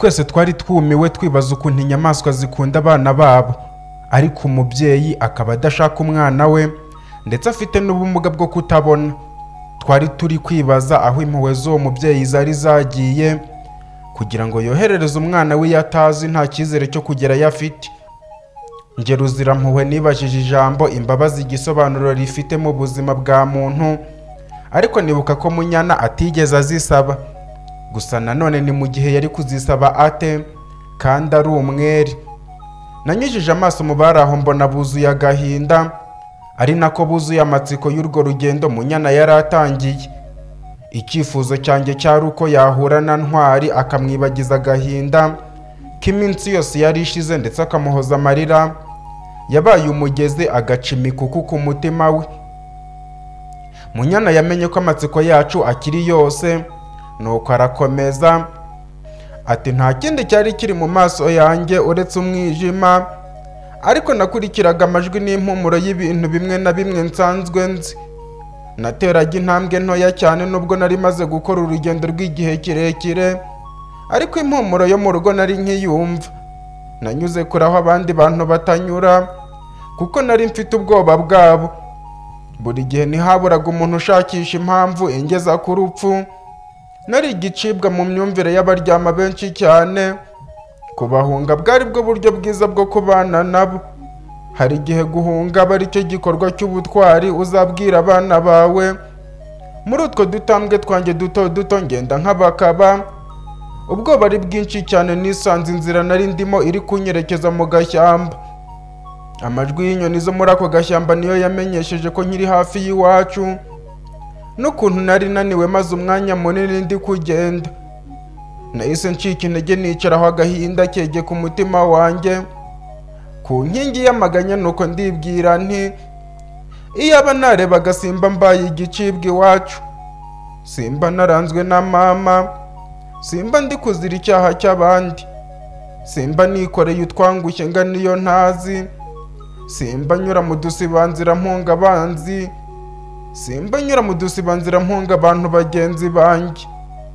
twese twari twumiwe twibaza ukuntu inyamaswa zikunda abana babo, ariko umubyeyi akaba adashaka umwana we ndetse afite n'ubumuga bwo kutabona. Twari turi kwibaza aho impuhwe z'uwo mubyeyi zari zagiye kugira ngo yoherereze umwana we yatazi nta cyizere cyo kugera yafite. Nge Ruzirampuhwe nibajije ijambo imbabazi igisobanuro rifite mu buzima bwa muntu, ariko nibuka ko Munyana atigeze azisaba. Gusa nanone ni mu gihe yari kuzisaba ate kandi ari umwere. Nanyujije amaso mu bari aho mbona buzuye agahinda, ari nako buzuye amatsiko y'urwo rugendo Munyana yari atangiye. Icyifuzo cyanjye cyari uko yahura na Ntwari akamwibagiza agahinda k'iminsi yose yari ishize ndetse akamuhoza amarira yabaye umugezi agaca imikuku ku mutima we. Munyana yamenye ko amatsiko yacu akiri yose, nuko arakomeza ati nta kindi cyari kiri mu maso yanjye uretse umwijima, ariko nakurikiraga amajwi n'impumuro y'ibintu bimwe na bimwe nsanzwe nzi. Nateraga intambwe ntoya cyane nubwo nari maze gukora urugendo rw'igihe kirekire, ariko impumuro yo mu rugo nari nkiyumva. Nanyuze kure aho abandi bantu batanyura kuko nari mfite ubwoba bwabo. Buri gihe ntihaburaga umuntu ushakisha impamvu ingeza ku rupfu. Nari igicibwa mu myumvire y'abaryama benshi cyane. Kubahunga bwari bwo buryo bwiza bwo kubana nabo. Hari igihe guhunga aba ari cyo gikorwa cy'ubutwari uzabwira abana bawe. Muri utwo dutambwe twanjye duto duto ngenda nk'abakaba. Ubwoba ari bwinshi cyane nisanze inzira nari ndimo iri kunyerekeza mu gashyamba. Amajwi y'inyoni zo muri ako gashyamba niyo yamenyesheje ko nkiri hafi y'iwacu, n'ukuntu nari naniwe maze umwanya munini ndi kugenda. Nahise ncika intege nicaraho agahinda kege ku mutima wanjye. Ku nkingi y'amaganya nuko ndibwira nti iyaba narebaga simba mbaye igicibwa iwacu, simba naranzwe na mama, simba ndi kuzira icyaha cy'abandi, simba nikoreye utwangushye nga niyo ntazi, simba nyura mu dusibanzira mpunga abanzi, simba nyura mu dusibanzira mpunga abantu bagenzi banjye.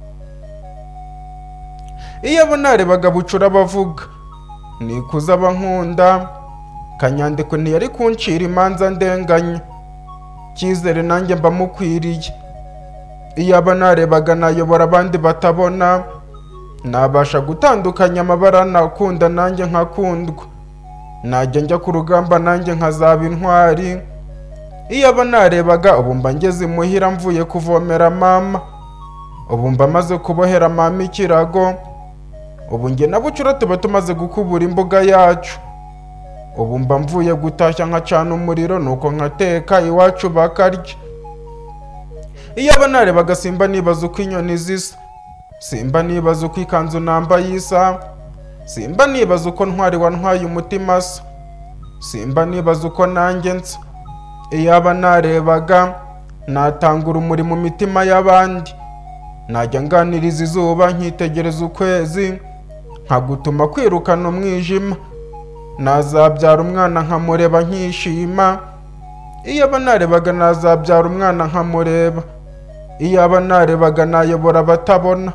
Iyaba narebaga bucura bavuga nikuza abankunda, Kanyandekwe ntiyari kuncira imanza ndenganya, cyizere nanjye mba mukwiriye. Iyaba narebaga nayobora abandi batabona, nabasha gutandukanya amabara nakunda nanjye nkakundwa, najya njya ku rugamba nanjye nkazaba intwari. Iyaba narebaga ubu mba ngeze imuhira mvuye kuvomera mama, ubu mba maze kubohera mama ikirago, ubu nge na bucura tuba tumaze gukubura imbuga yacu, ubu mba mvuye gutashya nkacana umuriro nuko nkateka iwacu bakarya. Iyaba narebaga simba nibaza uko inyoni zisa, simba nibaza uko ikanzu nambaye isa, simba nibaza uko Ntwari wantwaye umutima asa, simba nibaza uko nanjye nsa. Iyaba narebaga natanga urumuri mu mitima y'abandi, najya nganiriza izuba nkitegereza ukwezi, nkagutuma kwirukana umwijima, nazabyara umwana nkamureba nkishima. Iyaba narebaga nazabyara umwana nkamureba, iyaba narebaga nayobora abatabona.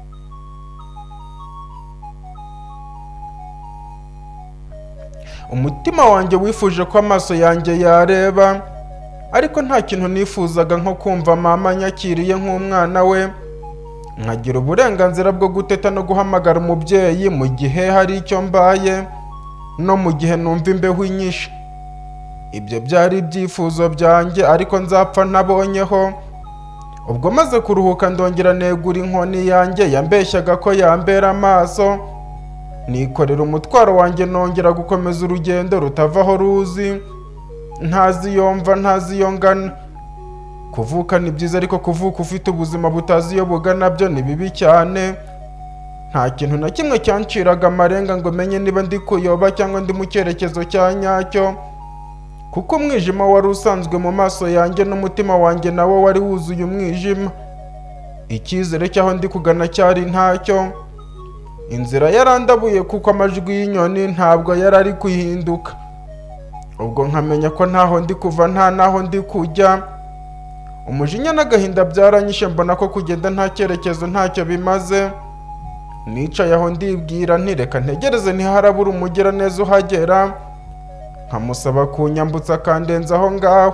Umutima wanjye wifuje ko amaso yanjye yareba, ariko nta kintu nifuzaga nko kumva mama nyakiriye nk'umwana we, nkagira uburenganzira bwo guteta no guhamagara umubyeyi mu gihe hari icyo mbaye no mu gihe numva imbeho inyishe. Ibyo byari ibyifuzo byanjye ariko nzapfa ntabonyeho. Ubwo maze kuruhuka ndongera negura inkoni yanjye yambeshyaga ko yambera amaso, nikorera umutwaro wanjye nongera gukomeza urugendo rutavaho ruzi, ntazi iyo mva ntazi iyo ngana. Kuvuka ni byiza ariko kuvuka ufite ubuzima butazi iyo bugana byo ni bibi cyane. Nta kintu na kimwe cyanciraga amarenga ngo menye niba ndi kuyoba cyangwa ndi mu cyerekezo cya nyacyo, kuko umwijima wari usanzwe mu maso yanjye n'umutima wanjye nawo wari wuzuye umwijima. Icyizere cy'aho ndi kugana cyari ntacyo. Inzira yarandabuye kuko amajwi y'inyoni ntabwo yari ari kuhinduka. Ubwo nkamenya ko ntaho ndi kuva nta naho ndi kujya. Umujinya n'agahinda byaranyishe mbona ko kugenda nta cyerekezo ntacyo bimaze. nicaye aho ndibwira nti reka ntegereze ntiharabura umugiraneza uhagera nkamusaba kunyambutsa akandenza aho ngaho.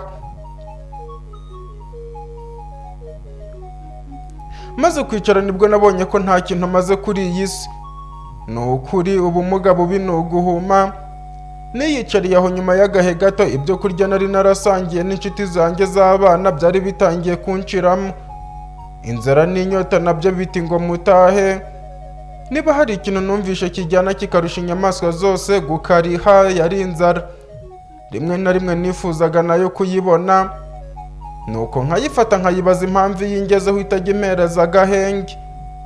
Maze kwicara nibwo nabonye ko nta kintu maze kuri iyi si. Ni ukuri ubumuga bubi ni uguhuma. Niyicariye aho nyuma y'agahe gato ibyo kurya nari narasangiye n'inshuti zanjye z'abana byari bitangiye kunshiramo. Inzara n'inyota nabyo biti ngo mutahe. Niba hari ikintu numvishe kijyana kikarusha inyamaswa zose gukariha yari inzara. Rimwe na rimwe nifuzaga nayo kuyibona, nuko nkayifata nkayibaza impamvu yingezeho itajya impereza agahenge.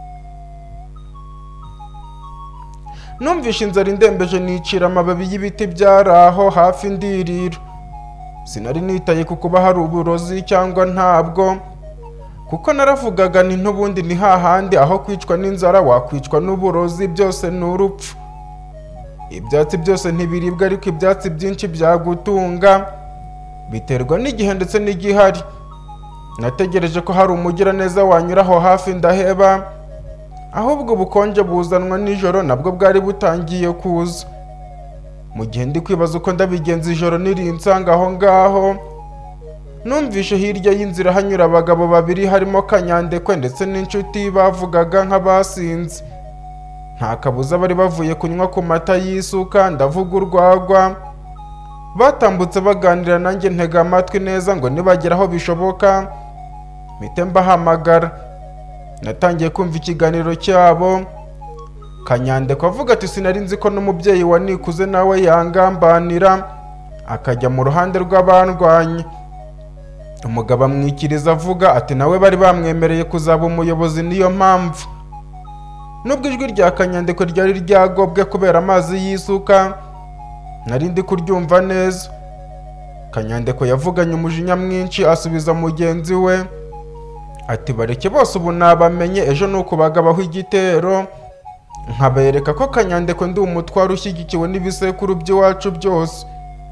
Numvishe inzara indembeje nicira amababi y'ibiti byari aho hafi ndiriro. Sinari nitaye ku kuba hari uburozi cyangwa ntabwo, kuko naravugaga nti n'ubundi ni hahandi aho kwicwa n'inzara wakwicwa n'uburozi, byose ni urupfu. Ibyatsi byose ntibiribwa ariko ibyatsi byinshi byagutunga, biterwa n'igihe ndetse n'igihari. Nategereje ko hari umugiraneza wanyura aho hafi ndaheba, ahubwo ubukonje buzanwa nijoro nabwo bwari butangiye kuza. Mu gihe ndi kwibaza uko ndabigenza ijoro nirinsanga aho ngaho, numvishe hirya y'inzira hanyura abagabo babiri harimo Kanyandekwe ndetse n'inshuti bavugaga nk'abasinze. Nta kabuza bari bavuye kunywa ku mata y'isuka, ndavuga urwagwa. Batambutse baganira nanjye ntega amatwi neza ngo nibagera aho bishoboka mpite mbahamagara. Natangiye kumva ikiganiro cyabo. Kanyandekwe avuga ati sinari nzi ko n'umubyeyi wa Nikuze nawe yangambanira akajya mu ruhande rw'abandwanya. Umugabo amwikiriza avuga ati nawe bari bamwemereye kuzaba umuyobozi, niyo mpamvu. Nubwo ijwi rya Kanyandekwe ryari ryagobwe kubera amazi y'isuka, nari ndi kuryumva neza. Kanyandekwe yavuganye umujinya mwinshi asubiza mugenzi we ati bareke bose ubu nabamenye, ejo nuko bagabaho igitero nkabereka ko Kanyandekwe ndi umutwaro ushyigikiwe n'ibisekuru by'iwacu byose.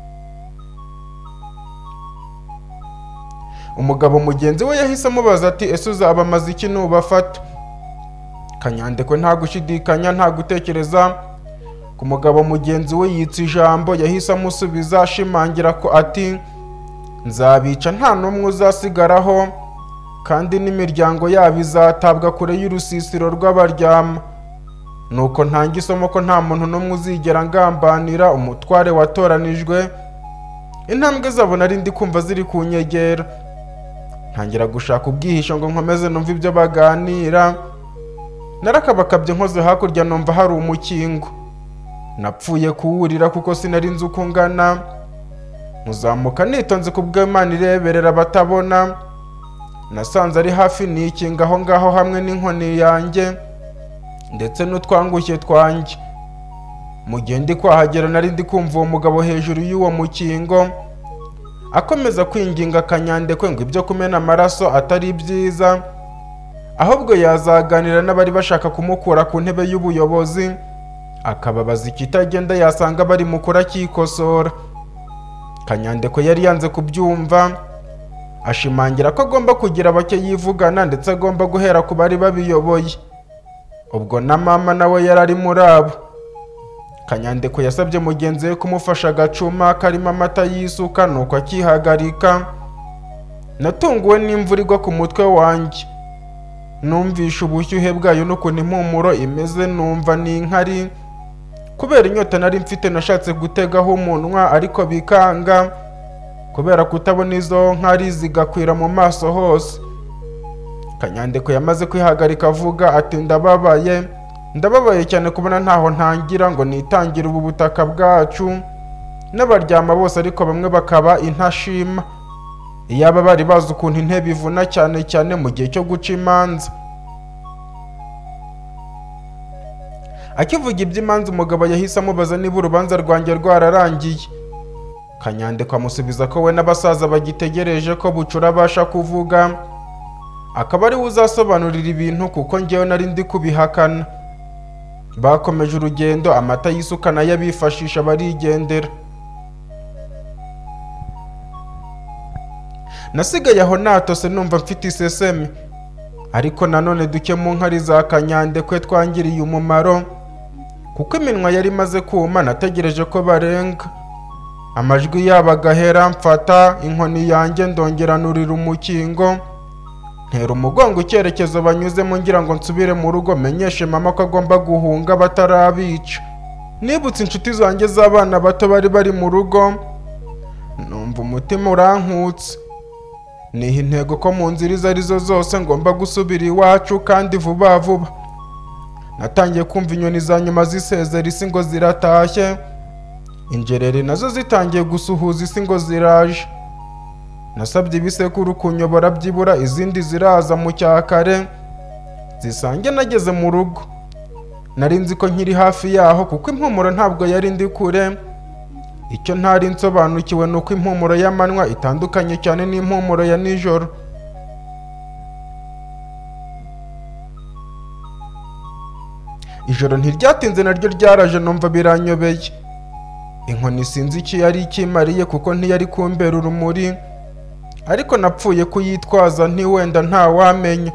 Umugabo mugenzi we yahise amubaza ati ese uzaba amaze iki nubafata? Kanyandekwe nta gushidikanya nta gutekereza ku mugabo mugenzi we yitsa ijambo, yahise amusubiza ashimangira ko ati nzabica nta n'umwe uzasigaraho, kandi n'imiryango yabo izatabwa kure y'urusisiro rw'abaryama. Nuko ntanga isomo ko nta muntu n'umwe uzigera ngambanira umutware watoranijwe. Intambwe zabo nari ndi kumva ziri kunyegera. Ntangira gushaka ubwihisho ngo nkomeze numva ibyo baganira. Narakabakabye nkoze hakurya numva hari umukingo. Napfuye kuwurira kuko sinari nzi uko ngana. Muzamuka nitonze kubwo Imana ireberera batabona. Nasanze ari hafi nikinga aho ngaho hamwe n'inkoni yanjye ndetse n'utwangushye twanjye. Mu gihe ndi kwahagera nari ndi kumva uwo mugabo hejuru y'uwo mukingo akomeza kwinginga Kanyandekwe ngo ibyo kumena amaraso atari byiza, ahubwo yazaganira n'abari bashaka kumukura ku ntebe y'ubuyobozi, akababaza ikitagenda yasanga bari mukora kikosora. Kanyandekwe yari yanze kubyumva, ashimangira ko agomba kugira bake yivugana ndetse agomba guhera ku bari babiyoboye. Ubwo na mama nawe yari ari muri abo. Kanyandekwe yasabye mugenzi we kumufasha agacuma karimo amata y'isuka, nuko akihagarika. Natunguwe n'imvura igwa ku mutwe wanjye. Numvishe ubushyuhe bwayo n'ukuntu impumuro imeze, numva ni inkari. Kubera inyota nari mfite nashatse gutegaho umunwa ariko bikanga, kubera kutabona izo nkari zigakwira mu maso hose. Kanyandekwe yamaze kwihagarika avuga ati ndababaye cyane kubona ntaho ntangira ngo nitangire ubu butaka bwacu n'abaryama bose, ariko bamwe bakaba intashima. Iyaba bari bazi ukuntu intebe ivuna cyane cyane mu gihe cyo guca imanza. Akivuga iby'imanza umugabo yahise amubaza niba urubanza rwanjye rwararangiye. Kanyandekwe amusubiza ko we n'abasaza bagitegereje ko Bucura abasha kuvuga, akaba ari we uzasobanurira ibintu kuko njyewe nari ndi kubihakana. Bakomeje urugendo, amata y'isuka nayo abifashisha barigendera. Nasigaye aho natose numva mfite iseseme. ariko nanone duke mu nkari za kanyandekwe twangiriye umumaro, kuko iminwa yari imaze kuma. Nategereje ko barenga, amajwi yabo agahera, mfata inkoni yanjye ndongera nurira umukingo, ntera umugongo icyerekezo banyuzemo ngira ngo nsubire mu rugo menyeshe mama ko agomba guhunga batarabica. Nibutse inshuti zanjye z'abana bato bari mu rugo, numva umutima urankutse. Niha intego ko mu nzira izo arizo zose ngomba gusubira iwacu kandi vuba vuba. Natangiye kumva inyoni za nyuma zisezera isi ngo ziratashye, injereri nazo zitangiye gusuhuza isi ngo ziraje. Nasabye ibisekuru kunyobora byibura izindi ziraza mu cyakare zisange nageze mu rugo. Nari nzi ko nkiri hafi yaho kuko impumuro ntabwo yari ndi kure. Icyo ntari nsobanukiwe nuko impumuro y'amanywa itandukanye cyane n'impumuro ya nijoro. Ijoro ntiryatinze naryo ryaraje numva biranyobeye. Inkoni sinzi iki yari ikimariye kuko ntiyari kumbera urumuri, ariko napfuye kuyitwaza ntiwenda ntawamenya.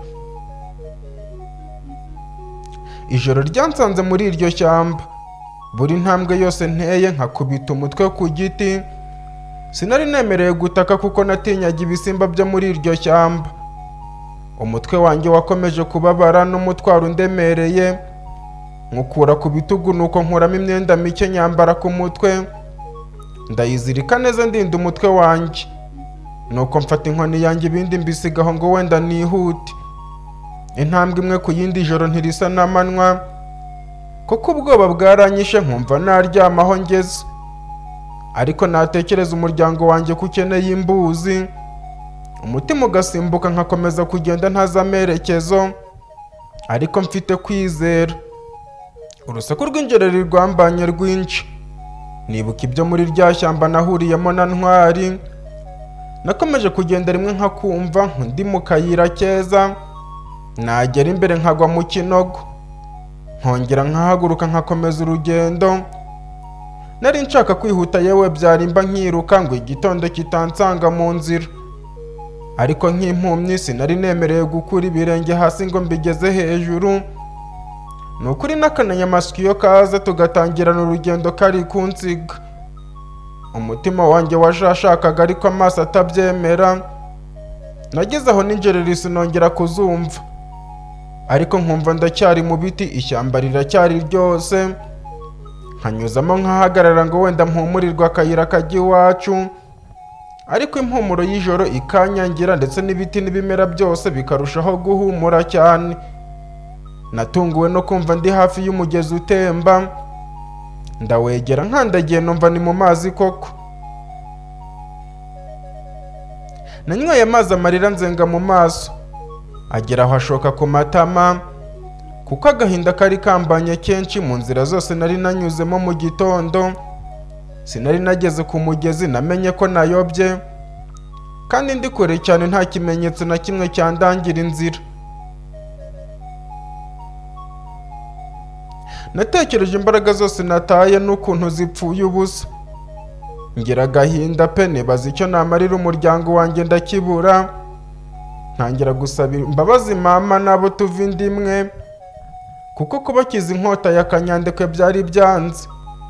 Ijoro ryansanze muri iryo shyamba. Buri ntambwe yose nteye nkakubita umutwe ku giti. Sinari nemereye gutaka kuko natinyaga ibisimba byo muri iryo shyamba. Umutwe wanjye wakomeje kubabara n'umutwaro undemereye. Nkukura ku bitugu nuko nkuramo imyenda mike nyambara ku mutwe, ndayizirika neza ndinda umutwe wanjye. Nuko mfata inkoni yanjye ibindi mbisigaho ngo wenda nihute. Intambwe imwe ku yindi ijoro ntirisa n'amanywa, kuko ubwoba bwaranyishe nkumva naryamaho ngeze. Ariko natekereza umuryango wanjye ko ukeneye imbuzi, umutima ugasimbuka nkakomeza kugenda ntazi amerekezo, ariko mfite kwizera. Urusaku rw'injereri rwambanye rwinshi. Nibuka ibyo muri rya shyamba nahuriyemo na Ntwari. Nakomeje kugenda rimwe nkakumva ndi mu kayira keza, nagera imbere nkagwa mu kinogo, nkongera nkahaguruka nkakomeza urugendo. Nari nshaka kwihuta yewe byarimba nkiruka ngo igitondo kitansanga mu nzira, ariko nk'impumyi sinari nemereye gukura ibirenge hasi ngo mbigeze hejuru. Nukuri n'akanyamasyo iyo kaza tugatangirana urugendo kari kunsiga. Umutima wanjye washakaga ariko amaso atabyemera. Nageze aho n'injereri sinongera kuzumva, ariko nkumva ndacyari mu biti, ishyamba riracyari ryose. Nkanyuzamo nkahagarara ngo wenda mpumurirwa akayira kajya iwacu, ariko impumuro y'ijoro ikanyangira ndetse n'ibiti n'ibimera byose bikarushaho guhumura cyane. Natunguwe no kumva ndi hafi y'umugezi utemba, ndawegera nkandagiye numva ni mu mazi koko. Nanyweye amazi amarira nzenga mu maso, agera aho ashoka ku matama, kuko agahinda kari kambanye kenshi. Mu nzira zose nari nanyuzemo mu gitondo, sinari nageze ku mugezi. Namenye ko nayobye, kandi ndi kure cyane nta kimenyetso na kimwe cyandangira inzira. Natekereje imbaraga zose nataye n'ukuntu zipfuye ubusa. Ngira agahinda pe, nibaza icyo namarira umuryango wanjye ndakibura. Ntangira gusaba imbabazi mama n'abo tuva inda imwe, kuko kubakiza inkota ya kanyandekwe byari byanze.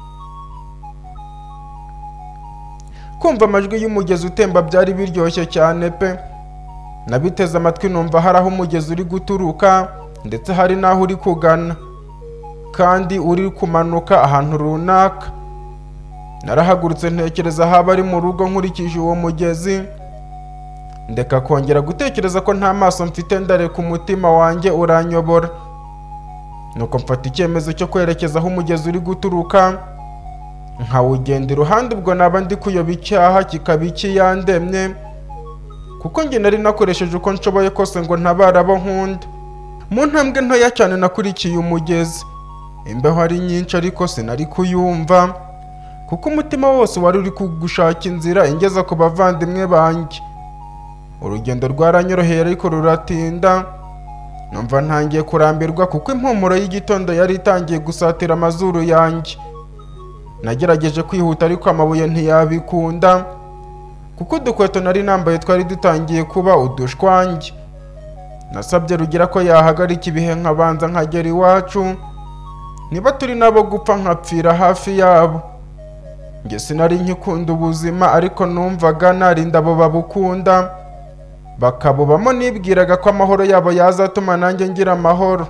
Kumva amajwi y'umugezi utemba byari biryoshye cyane pe. Nabiteze amatwi numva hari aho umugezi uri guturuka, ndetse hari n'aho uri kugana, kandi uri kumanuka ahantu runaka. Narahagurutse ntekereza haba ari mu rugo nkurikije uwo mugezi. Ndeka kongera gutekereza ko nta maso mfite, ndareka umutima wanjye uranyobora. Nuko mfata icyemezo cyo kwerekeza aho umugezi uri guturuka, nkawugenda iruhande. Ubwo naba ndi kuyoba icyaha kikaba ikiyandemye, kuko njye nari nakoresheje uko nshoboye kose ngo ntabare abo nkunda. Mu ntambwe ntoya cyane nakurikiye umugezi. Imbeho ari nyinshi ariko sinari kuyumva, kuko umutima wose wari uri kugushaka inzira ingeza ku bavandimwe banjye. Urugendo rwaranyoroheye ariko ruratinda. Numva ntangiye kurambirwa kuko impumuro y'igitondo yari itangiye gusatira amazuru yanjye. Nagerageje kwihuta ariko amabuye ntiyabikunda, kuko udukweto nari nambaye twari dutangiye kuba udushwange. Nasabye Rugira ko yahagarika ibihe nkabanza nkagera iwacu, niba turi nabo gupfa nkapfira hafi yabo. Nge sinari nkikunda ubuzima, ariko numvaga narinda abo babukunda bakabubamo, nibwiraga ko amahoro yabo yazatuma nanjye ngira amahoro.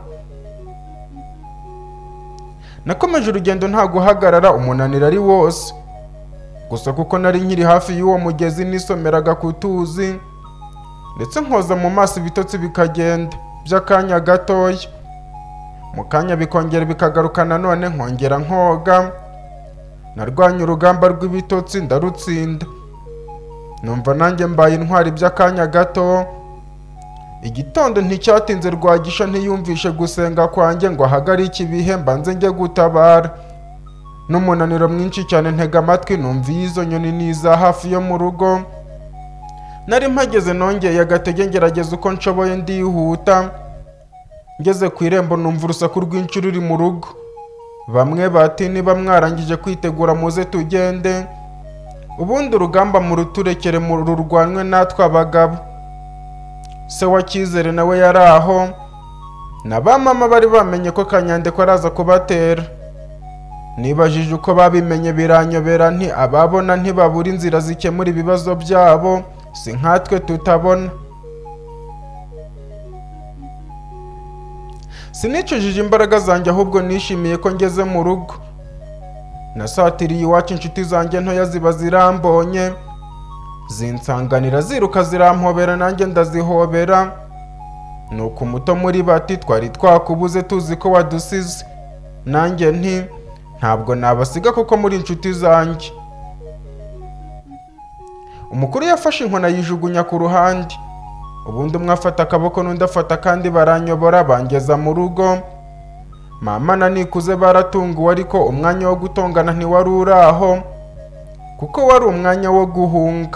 Nakomeje urugendo nta guhagarara, umunaniro ari wose. Gusa kuko nari nkiri hafi y'uwo mugezi nisomeraga ku tuzi, ndetse nkoza mu maso ibitotsi bikagenda by'akanya gatoya, mu kanya bikongera bikagaruka nanone nkongera nkoga. Narwanye urugamba rw'ibitotsi ndarutsinda, numva nanjye mbaye intwari by'akanya gato. Igitondo nticyatinze Rwagisha ntiyumvishe gusenga kwanjye ngo ahagarike ibihe mbanze njye gutabara. N'umunaniro mwinshi cyane ntega amatwi, numva izo nyoni niza hafi yo mu rugo. Nari mpageze nongeye agatege ngerageza uko nshoboye ndihuta. Ngeze ku irembo numva urusaku rwinshi ruri mu rugo. Bamwe bati niba mwarangije kwitegura muze tugende, ubundi urugamba muruturekere rurwanwe natwe abagabo. Se wa Cyizere nawe yari aho, na ba mama bari bamenye ko Kanyandekwe araza kubatera. Nibajije uko babimenye biranyobera, nti ababona ntibabura inzira zikemura ibibazo byabo, si nkatwe tutabona. Sinicujije imbaraga zanjye, ahubwo nishimiye ko ngeze mu rugo. Nasatiriye iwacu, inshuti zanjye ntoya ziba zirambonye, zinsanganira ziruka zirampobera, nanjye ndazihobera. Nuko umuto muri bati twari twakubuze tuzi ko wadusize. Nanjye nti ntabwo nabasiga kuko muri inshuti zanjye. Umukuru yafashe inkona yijugunya ku ruhande, ubundi umwe afata akaboko n'undi afata kandi baranyobora bangeza mu rugo. Mama na Nikuze baratunguwe, ariko umwanya wo gutongana ntiwari uraho, kuko wari umwanya wo guhunga.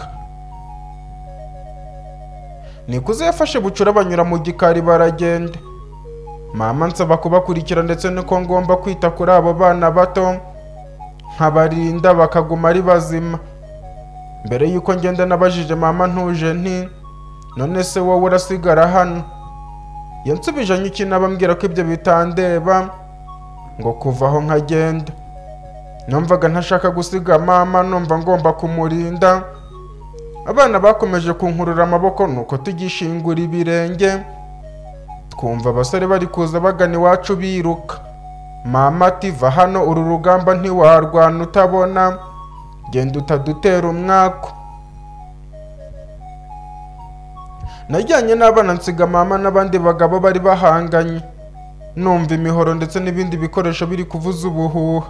Nikuze yafashe Bucura banyura mu gikari baragenda. Mama nsaba kubakurikira ndetse nuko ngomba kwita kuri abo bana bato, nkabarinda bakaguma ari bazima. Mbere yuko ngenda nabajije mama ntuje nti none se wowe urasigara hano? Yansubije nyukina bambwira ko ibyo bitandeba, ngo kuva aho nkagenda. Numvaga ntashaka gusiga mama, numva ngomba kumurinda. Abana bakomeje kunkurura amaboko, nuko tugishingura ibirenge. Twumva abasore bari kuza bagana iwacu biruka. Mama ati va hano, uru rugamba ntiwarwana utabona, genda utadutera umwako. Najyanye n'abana nsiga mama n'abandi bagabo bari bahanganye. Numva imihoro ndetse n'ibindi bikoresho biri kuvuza ubuhuha.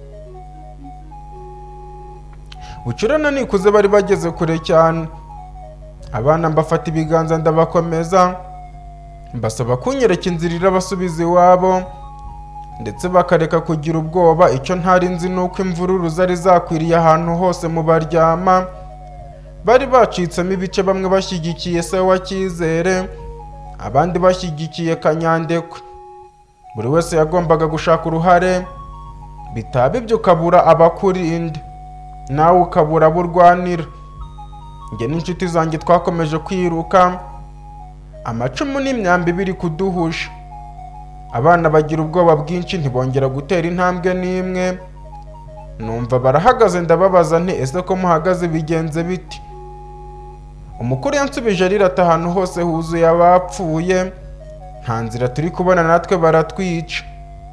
Bucura na Nikuze bari bageze kure cyane. Abana mbafata ibiganza ndabakomeza, mbasaba kunyereka inzira irabasubiza iwabo, ndetse bakareka kugira ubwoba. Icyo ntari nzi nuko imvururu zari zakwiriye ahantu hose mu baryama. Bari bacitsemo ibice, bamwe bashyigikiye se wa Cyizere, abandi bashyigikiye Kanyandekwe. Buri wese yagombaga gushaka uruhare, bitaba ibyo ukabura abakurinda, nawe ukabura abo urwanira. Nge n'inshuti zanjye twakomeje kwiruka, amacumu n'imyambi biri kuduhusha. Abana bagira ubwoba bwinshi, ntibongera gutera intambwe n'imwe. Numva barahagaze, ndababaza nti ese ko muhagaze bigenze biti? Umukuru yansubije arira ati ahantu hose huzuye abapfuye, nta nzira turi kubona, natwe baratwica.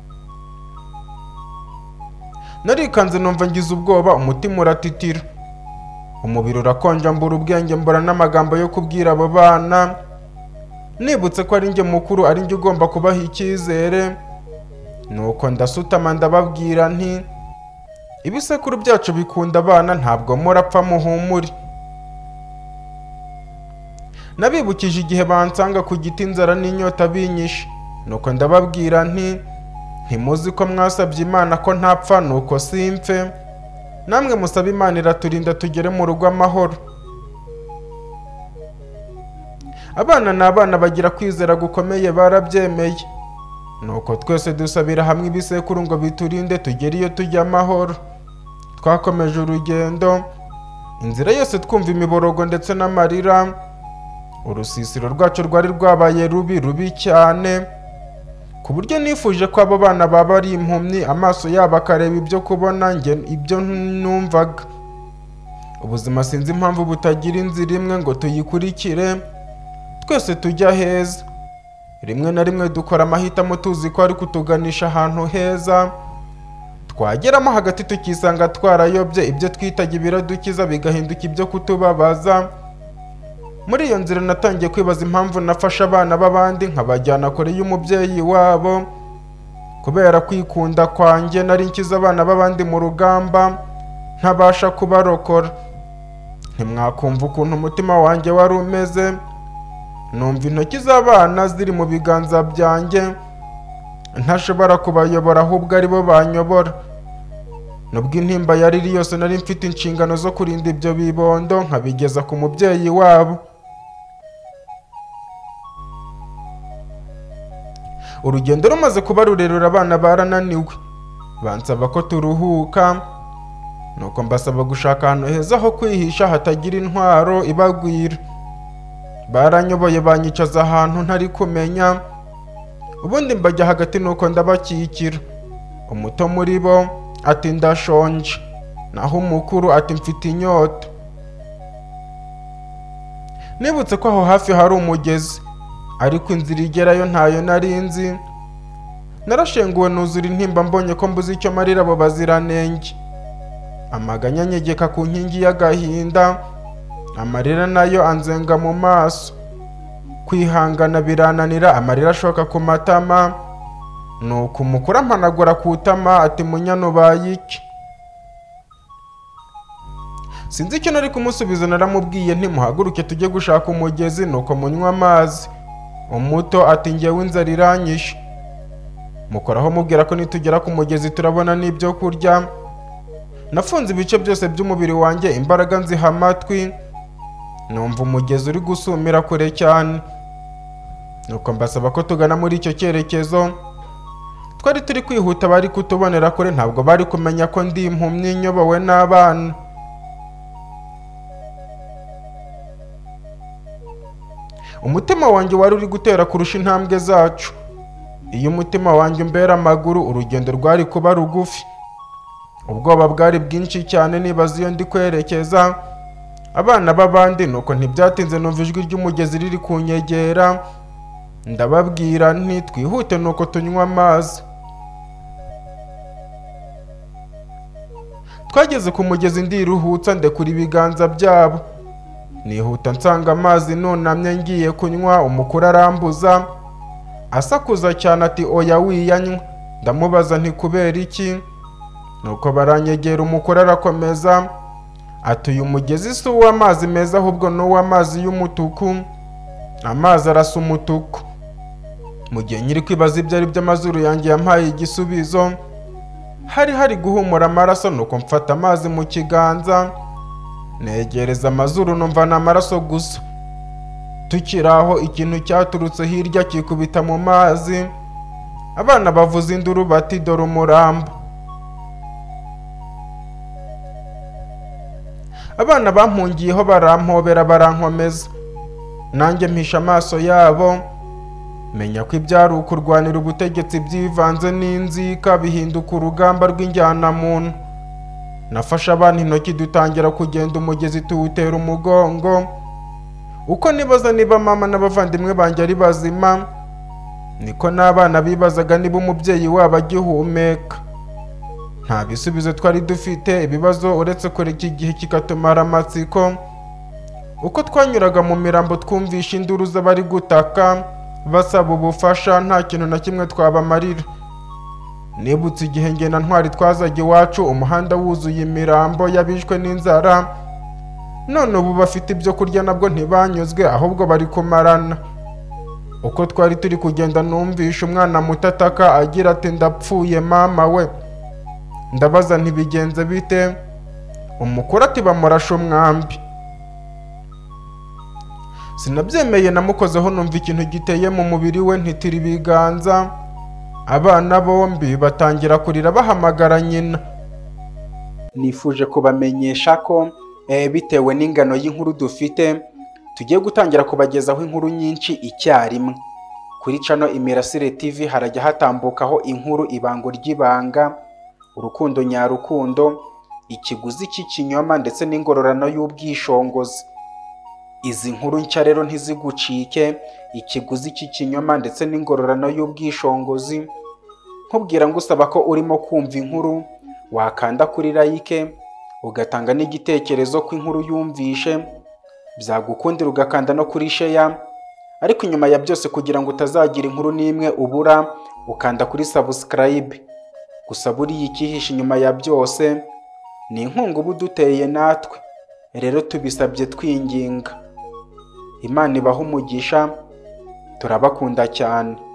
Narikanze numva ngize ubwoba, umutima uratitira, umubiri urakonja, mbura ubwenge, mbura n'amagambo yo kubwira abo bana. Nibutse ko ari njye mukuru, ari njye ugomba kubaha icyizere, nuko ndasutama ndababwira nti ibisekuru byacu bikunda abana, ntabwo murapfa muhumure. Nabibukije igihe bansanga ku giti inzara n'inyota binyishe, nuko ndababwira nti ntimuzi ko mwasabye Imana ko ntapfa, nuko simpfe. Namwe musaba Imana iraturinda tugere mu rugo amahoro. Abana n'abana bagira kwizera gukomeye, barabyemeye. Nuko twese dusabira hamwe ibisekuru ngo biturinde tugere iyo tujya amahoro. Twakomeje urugendo, inzira yose twumva imiborogo ndetse n'amarira. urusisiro rwacu rwari rwabaye rubi cyane ku buryo nifuje ko abo bana baba ari impumyi amaso yabo akareba ibyo kubona njye ibyo numvaga. Ubuzima sinzi impamvu butagira inzira imwe ngo tuyikurikire twese tujya heza. Rimwe na rimwe dukora amahitamo tuzi ko ari kutuganisha ahantu heza, twageramo hagati tukisanga twarayobye, ibyo twitaga ibiradukiza bigahinduka ibyo kutubabaza. Muri iyo nzira natangiye kwibaza impamvu nafasha abana b'abandi nkabajyana kure y'umubyeyi wabo. Kubera kwikunda kwanjye nari nkiza abana b'abandi mu rugamba ntabasha kubarokora. Ntimwakumva ukuntu umutima wanjye wari umeze. Numva intoki z'abana ziri mu biganza byanjye ntashobora kubayobora ahubwo ari bo banyobora. Nubwo intimba yari iri yose nari mfite inshingano zo kurinda ibyo bibondo nkabigeza ku mubyeyi wabo. Urugendo rumaze kuba rurerure abana barananiwe bansaba ko turuhuka, nuko mbasaba gushaka ahantu heza ho kwihisha hatagira intwaro ibagwira. Baranyoboye banyicaza ahantu ntari kumenya, ubundi mbajya hagati nuko ndabakikira. Umuto muri bo ati ndashonje, naho umukuru ati mfite inyota. Nibutse ko aho hafi hari umugezi, ariko inzira igerayo ntayo nari nzi. Narashenguwe nuzura intimba mbonye ko mbuze icyo marira abo baziranenge. Amaganya anyegeka ku nkingi y'agahinda, amarira nayo anzenga mu maso. Kwihangana birananira, amarira ashoka ku matama. Nuko umukuru ampanagura ku itama ati Munyana ubaye iki? Sinzi icyo nari kumusubiza, naramubwiye nti muhaguruke tujye gushaka umugezi nuko munywa amazi. Umuto ati njyewe inzara iranyishe. Mukoraho mubwira ko nitugera ku mugezi turabona n'ibyo kurya. Nafunze ibice byose by'umubiri wanjye, imbaraga nziha amatwi. Numva umugezi uri gusumira kure cyane, nuko mbasaba ko tugana muri icyo cyerekezo. Twari turi kwihuta, bari kutubonera kure ntabwo bari kumenya ko ndi impumyi nyobowe n'abana. Umutima wanjye wari uri gutera kurusha intambwe zacu. Iyo umutima wanjye umbera amaguru urugendo rwari kuba rugufi. Ubwoba bwari bwinshi cyane nibaza iyo ndi kwerekeza. Abana b'abandi nuko ntibyatinze numva ijwi ry'umugezi riri kunyegera. Ndababwira nti twihute nuko tunywa amazi. Twageze ku mugezi ndiruhutsa ndekura ibiganza byabo. Nihuta nsanga amazi nunamye ngiye kunywa, umukuru arambuza asakuza cyane ati oya wiyanywa. Ndamubaza nti kubera iki? Nuko baranyegera, umukuru arakomeza ati uyu mugezi si uw'amazi meza ahubwo ni uw'amazi y'umutuku. Amazi arasa umutuku. Mu gihe nyiri kwibaza ibyo ari byo amazuru yanjye yampaye igisubizo. Hari guhumura amaraso, nuko mfata amazi mu kiganza negereza amazuru numva ni amaraso gusa. Tukiri aho ikintu cyaturutse hirya kikubita mu mazi. Abana bavuza induru bati dore umurambo. Abana bampungiyeho barampobera barankomeza. Nanjye mpisha amaso yabo, menya ko ibyari ukurwanira ubutegetsi byivanze n'inzika bihinduka urugamba rw'injyanamuntu. Nafashe abana intoki dutangira kugenda umugezi tuwutera umugongo. Uko nibaza niba mama n'abavandimwe banjye ari bazima, niko n'abana bibazaga niba umubyeyi wabo agihumeka. Nta bisubizo twari dufite, ibibazo uretse kure iki gihe kikatumara amatsiko. Uko twanyuraga mu mirambo twumvisha induru z'abari gutaka basaba ubufasha, nta kintu na kimwe twabamarira. Nibutse igihe nge na Ntwari twazaga iwacu, umuhanda wuzuye imirambo y'abishwe n'inzara. None ubu bafite ibyo kurya nabwo ntibanyuzwe, ahubwo bari kumarana. Uko twari turi kugenda numvisha umwana muto ataka agira ati ndapfuye mama we. Ndabaza ntibigenze bite? Umukuru ati bamurashe umwambi. Sinabyemeye, namukozeho numva ikintu giteye mu mubiri we ntitira ibiganza. Abana bombi batangira kurira bahamagara nyina. Nifuje kubamenyesha ko bitewe n'ingano y'inkuru dufite tugiye gutangira kubagezaho inkuru nyinshi icyarimwe. Kuri channel Imirasire TV harajya hatambukaho inkuru ibango ry'ibanga, urukundo nyarukundo, ikiguzi cy'ikinyoma ndetse n'ingororano y'ubwishongozi. Izi nkuru nshya rero ntizigucike, ikiguzi cy'ikinyoma ndetse n'ingororano y'ubwishongozi. Nkubwira ngo usaba ko urimo kumva inkuru wakanda kuri like, ugatanga n'igitekerezo ko inkuru yumvishe, byagukundira ugakanda no kuri share. Ariko inyuma ya byose kugira ngo utazagira inkuru n'imwe ubura, ukanda kuri subscribe. Gusa buriya ikihishe inyuma ya byose ni inkunga uba uduteye natwe, rero tubisabye twinginga. Imana ibahe umugisha, turabakunda cyane.